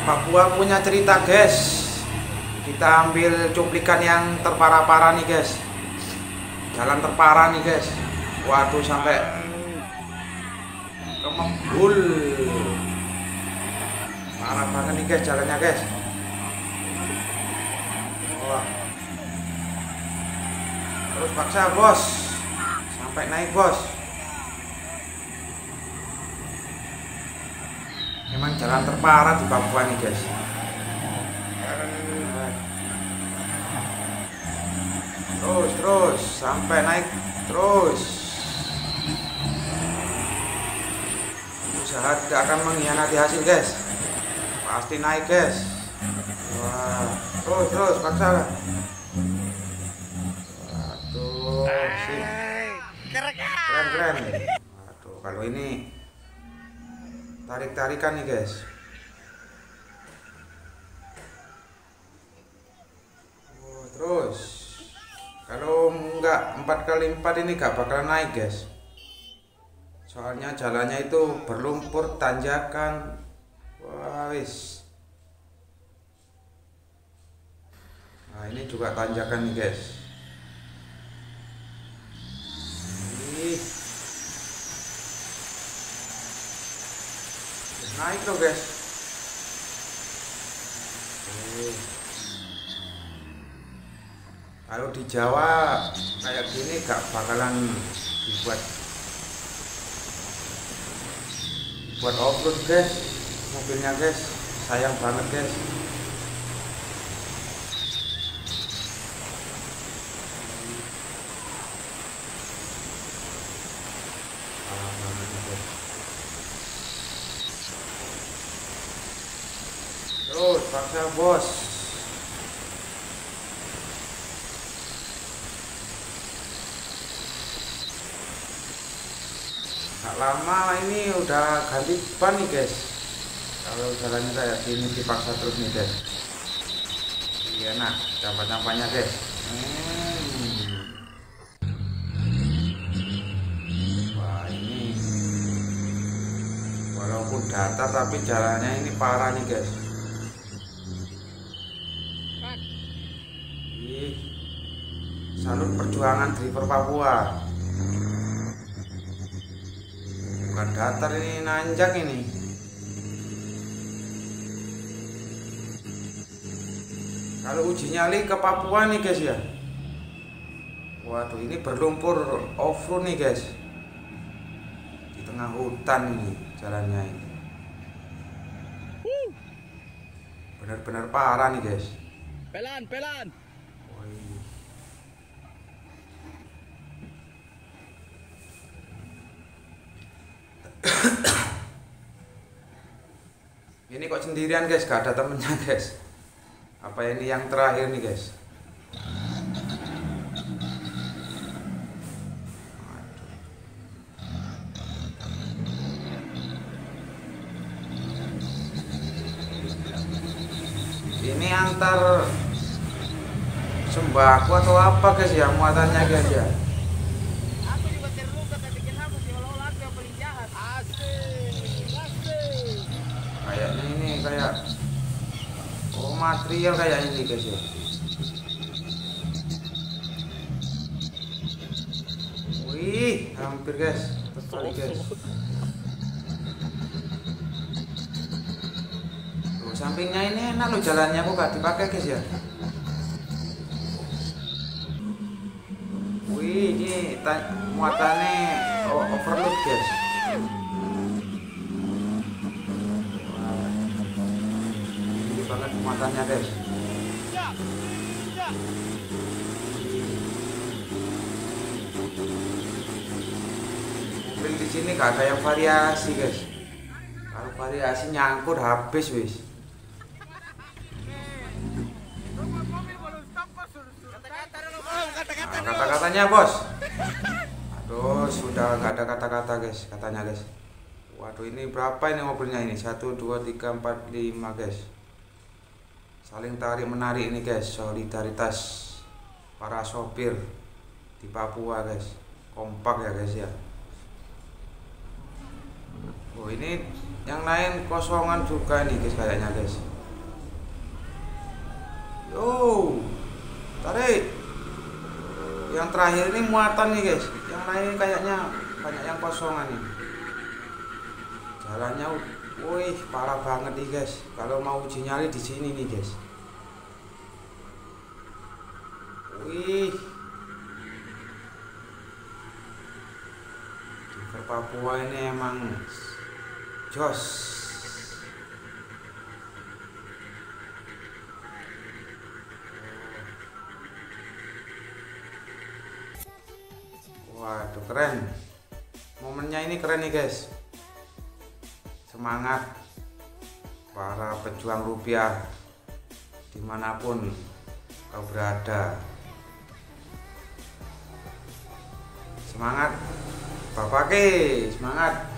Papua punya cerita guys. Kita ambil cuplikan yang terparah-parah nih guys. Jalan terparah nih guys. Waduh sampai ke Mebul. Parah banget nih guys jalannya guys. Wah. Terus paksa bos. Sampai naik bos. Memang jalan terparah di Papua nih guys. Terus sampai naik terus. Usaha tidak akan mengkhianati hasil guys. Pasti naik guys. Wah, terus paksa. Waduh, sip. Keren. Waduh, kalau ini tarik-tarikan nih guys. Terus kalau enggak 4x4 ini gak bakal naik guys. Soalnya jalannya itu berlumpur, tanjakan. Wah wis. Nah ini juga tanjakan nih guys. Naik loh guys. Kalau di Jawa kayak gini gak bakalan dibuat off-road guys, mobilnya guys, sayang banget guys. Terus paksa bos. Gak lama ini udah ganti ban nih guys. Kalau jalannya kayak gini dipaksa terus nih guys. Iya nah, campak-campaknya guys. Wah ini walaupun datar tapi jalannya ini parah nih guys. Salut perjuangan driver Papua. Bukan datar ini, nanjak ini. Kalau uji nyali ke Papua nih guys ya. Waduh ini berlumpur off-road nih guys. Di tengah hutan ini jalannya ini. Benar-benar parah nih guys. Pelan. Ini kok sendirian guys, gak ada temennya guys. Apa ini yang terakhir nih guys? Ini antar sembako atau apa guys ya muatannya guys ya? Kayaknya ini kayak material kayak ini guys ya. Wih, hampir guys, terbalik guys. Tuh, sampingnya ini enak loh jalannya, kok gak dipakai guys ya. Wih, ini muatannya overload guys. Banget muatannya guys. Mobil di sini gak ada yang variasi guys. Kalau variasi nyangkut habis wis. Nah, kata-katanya bos. Aduh sudah gak ada kata-kata guys, katanya guys. Waduh ini berapa ini mobilnya ini? 1, 2, 3, 4, 5 guys. Saling tarik menarik ini guys, solidaritas para sopir di Papua guys. Kompak ya guys ya. Oh ini yang lain kosongan juga nih guys kayaknya guys. Yo, tarik. Yang terakhir ini muatan nih guys. Yang lain kayaknya banyak yang kosongan nih. Jalannya, wih parah banget nih guys. Kalau mau uji nyali di sini nih guys. Wih, di Papua ini emang jos. Waduh keren. Momennya ini keren nih guys. Semangat para pejuang rupiah dimanapun kau berada. Semangat Bapak, semangat.